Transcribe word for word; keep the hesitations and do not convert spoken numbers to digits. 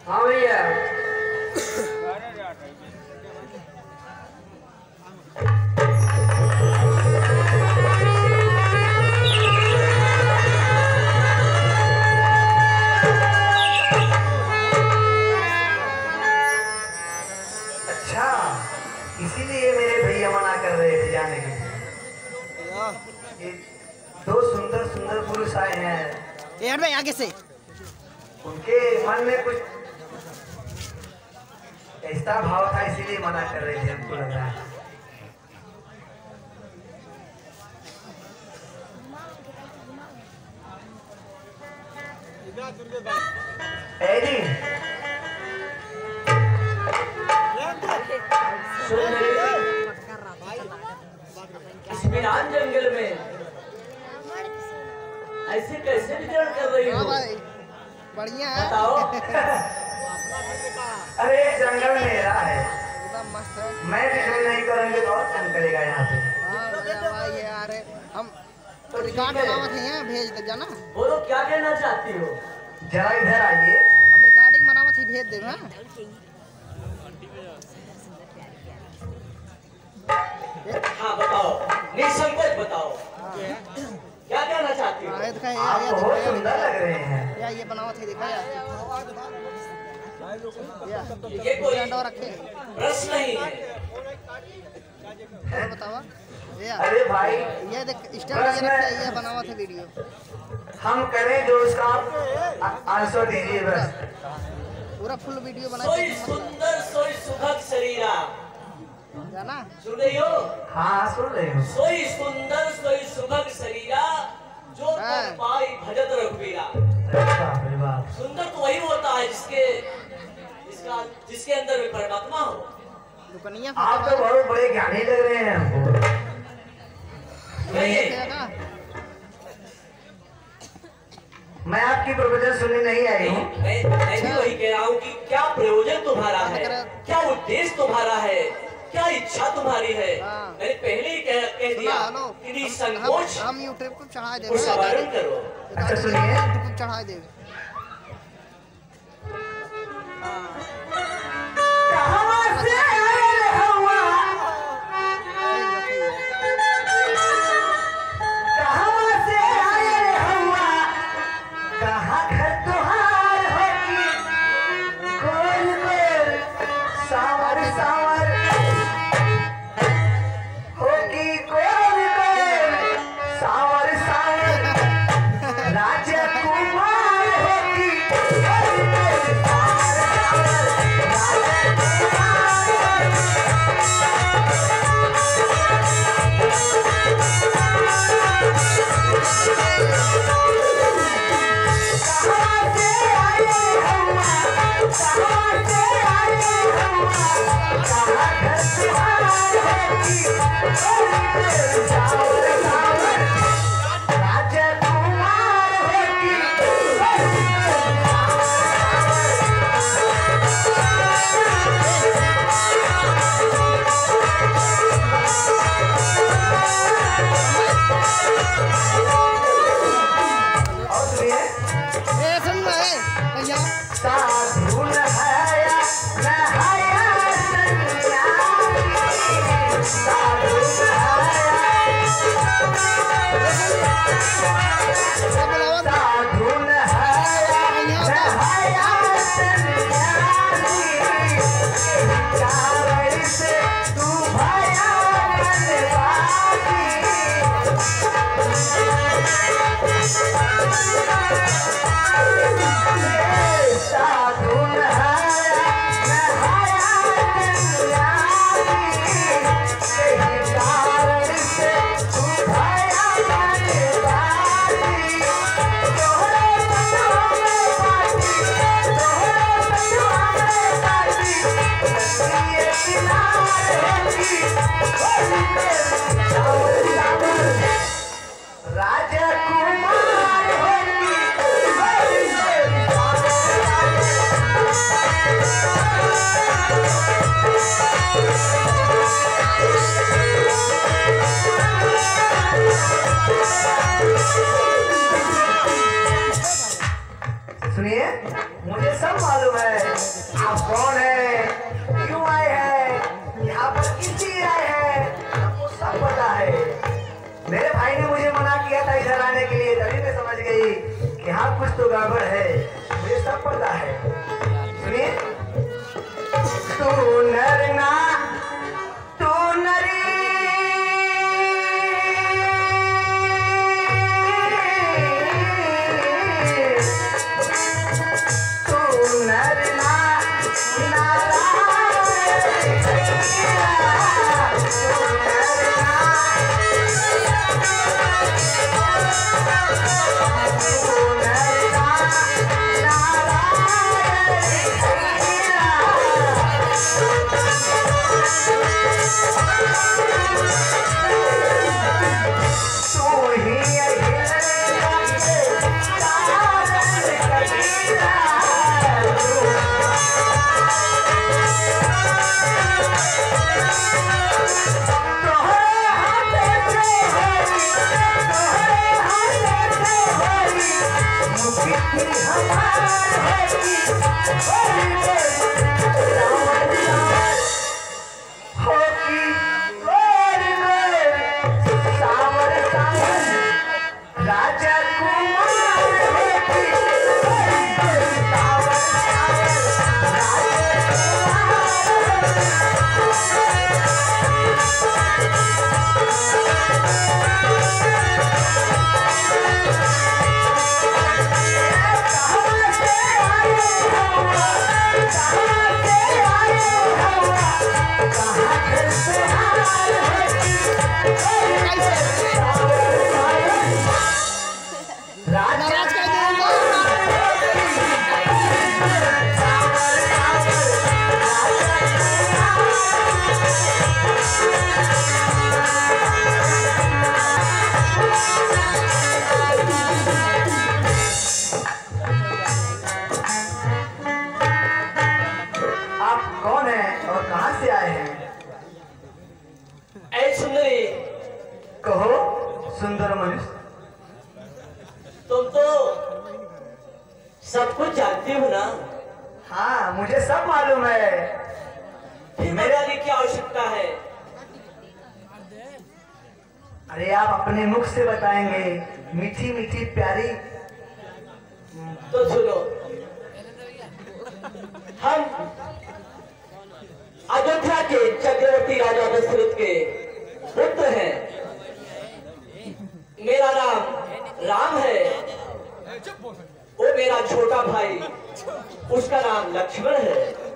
हाँ भैया। अच्छा, इसीलिए मेरे भैया मना कर रहे थे जाने के। दो सुंदर सुंदर पुरुष आए हैं। यार भाई आगे से उनके मन में कुछ ऐसा भाव था, इसीलिए मना कर रहे थे, हमको लग रहा है। इस वीरान जंगल में ऐसे कैसे विचरण कर रही हो? बढ़िया है। बताओ। अरे जंगल मेरा है, एकदम मस्त है। मैं विचरण नहीं करूंगी तो और कौन करेगा यहाँ पे? हाँ भाई यार हम तो रिकॉर्ड बनावत हैं, भेज दे जाना। बोलो क्या कहना चाहती हो? जरा इधर आइए। हम रिकॉर्डिंग बनावत ही भेज देगा। हाँ बताओ, निसंकोच बताओ, क्या कहना चाहती हो? आप बहुत सुंदर लग रहे हैं। या ये बनावत ही देखा यार, ये कोई रखे प्रश्न नहीं है। और बतावा। अरे भाई ये देख स्टैंड ये बनावत है वीडियो। हम करें जो उसका आंसर दीजिए बस। पूरा फुल वीडियो बना सोई सुंदर सोई सुभग शरीरा, जाना सुन रही हो? हाँ सुन रही हूँ। सोई सुंदर सोई सुभग शरीरा, जो तन पाई भजत रघुवीरा। सुंदर तो वही होता है जिसके जिसका जिसके अंदर में परमात्मा हो। आप तो बहुत बड़े ज्ञानी लग रहे हैं हमको। मैं आपकी प्रवचन सुनने नहीं आई हूँ। मैं मैं भी वही कह रहा हूँ कि क्या प्रयोजन तुम्हारा है, क्या उद्देश्य तुम्हारा है, क्या इच्छा तुम्हारी है? मैंने पहले ही कह, कह दिया कि निसंकोच हम यूट्यूब को चढ़ा दे, उच्चारण करो। अच्छा सुनिए, यूट्यूब को चढ़ा दे। Oh यहाँ कुछ तो गड़बड़ है, मुझे सब पता है। सुनिए, तू नर ना तू नरी तू नर ना सुंदर मनुष्य, तुम तो सब कुछ जानती हो ना? हाँ, मुझे सब मालूम है। फिर मेरे क्या आवश्यकता है? अरे आप अपने मुख से बताएंगे, मीठी मीठी प्यारी। तो सुनो, हम अयोध्या के चक्रवर्ती राजा दशरथ के पुत्र हैं। मेरा नाम राम है, वो मेरा छोटा भाई, उसका नाम लक्ष्मण है।